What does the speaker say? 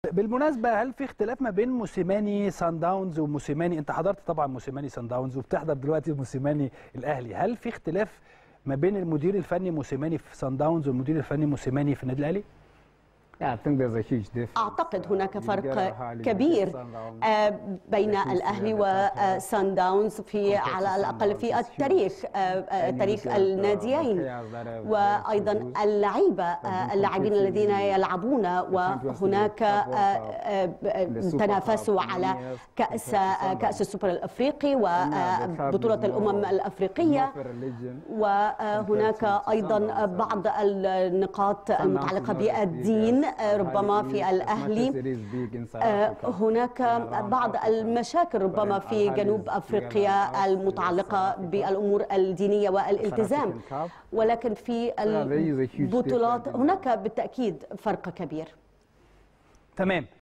بالمناسبه هل في اختلاف ما بين موسيماني سان داونز وموسيماني؟ انت حضرت طبعا موسيماني سان داونز وبتحضر دلوقتي موسيماني الاهلي، هل في اختلاف ما بين المدير الفني موسيماني في سان داونز والمدير الفني موسيماني في النادي الاهلي؟ أعتقد هناك فرق كبير بين الأهلي وسان داونز على الأقل في تاريخ الناديين، وأيضا اللاعبين الذين يلعبون، وهناك تنافسوا على كأس السوبر الأفريقي وبطولة الأمم الأفريقية، وهناك أيضا بعض النقاط المتعلقة بالدين ربما في الأهلي، هناك بعض المشاكل ربما في جنوب أفريقيا المتعلقة بالأمور الدينية والالتزام، ولكن في البطولات هناك بالتأكيد فرق كبير. تمام.